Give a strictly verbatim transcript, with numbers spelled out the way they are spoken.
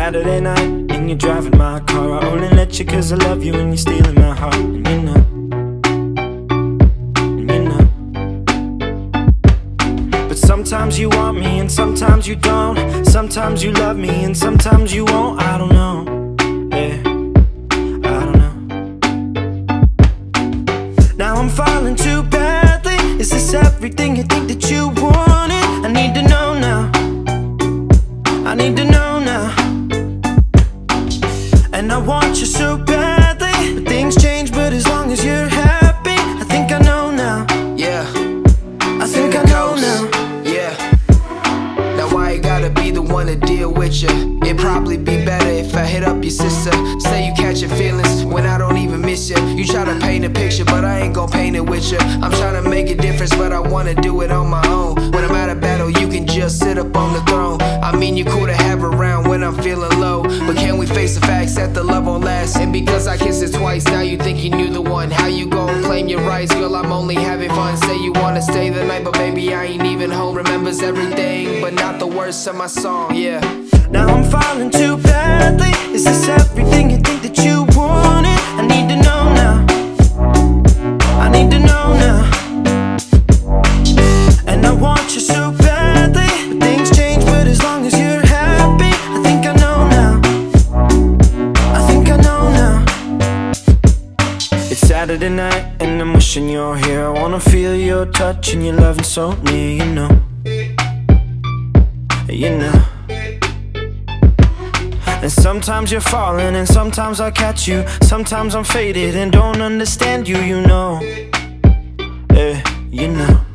Saturday night and you're driving my car. I only let you cause I love you and you're stealing my heart. And you know, and you know. But sometimes you want me and sometimes you don't. Sometimes you love me and sometimes you won't. I don't know, yeah, I don't know. Now I'm falling too badly. Is this everything you think that you wanted? I need to know now, I need to know now. And I want you so badly, but things change, but as long as you're happy, I think I know now. Yeah, I think I know now. Yeah, now I ain't gotta be the one to deal with you. It'd probably be better if I hit up your sister. Say you catch your feelings when I don't even miss you. You try to paint a picture, but I ain't gon' paint it with you. I'm trying to make a difference, but I wanna do it on my own. When I'm at a battle, you can just sit up on the throne. I mean, you're cool to have around when I'm feeling low, but can we face the facts that the love won't last? And because I kissed it twice, now you think you knew the one. How you gon' claim your rights? Girl, I'm only having fun. Say you wanna stay the night, but baby, I ain't even home. Remembers everything, but not the words of my song, yeah. Now I'm falling too badly. Is this everything you think that you wanted? I need to know now, I need to know now. And I want you so badly, but things change, but as long as you're happy, I think I know now, I think I know now. It's Saturday night and I'm wishing you're here. I wanna feel your touch and your loving so near, you know, you know. And sometimes you're falling and sometimes I catch you. Sometimes I'm faded and don't understand you, you know, yeah, you know.